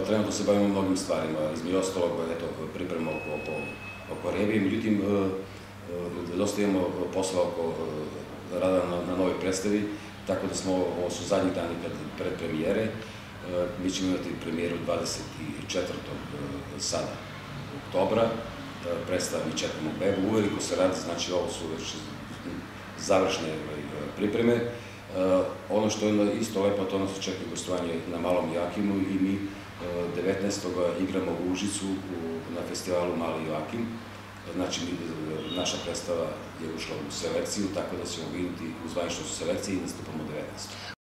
Trenutno se bavimo mnogim stvarima, između ostalog, priprema oko revije, međutim, dosta imamo posla oko rada na novoj predstavi, tako da ovo su zadnji dani pred premijere. Mi ćemo imati premijeru 24. sada oktobra, predstava Mi čekamo bebu, uveliko se radi, znači ovo su već završne pripreme. Ono što je isto lepo, to nas očekuje gostovanje na Malom Joakimu i mi 19. igramo u Užicu na festivalu Mali Joakim. Znači, naša predstava je ušla u selekciju, tako da ćemo vidjeti u zvaničnoj selekciji i nastupamo 19.